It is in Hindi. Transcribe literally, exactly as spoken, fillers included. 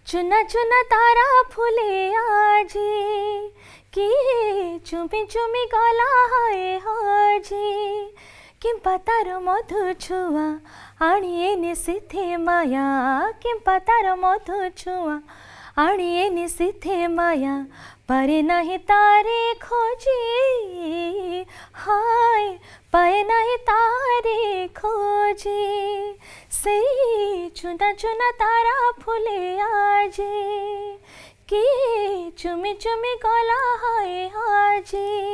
चुना चुना तारा फुले आजी किए चुमी चुमी गला हाय हाजी किंपा तार मधु छुआ आनिए निशिथे माया किंपा तार मधु छुआ आनिए निशिथे माया परे नहीं तारे खोजी हाय पाए नहीं तारे खोजी से चुना चुना तारा फुले आजी कि चुमी चुमी गला हाय हाजी।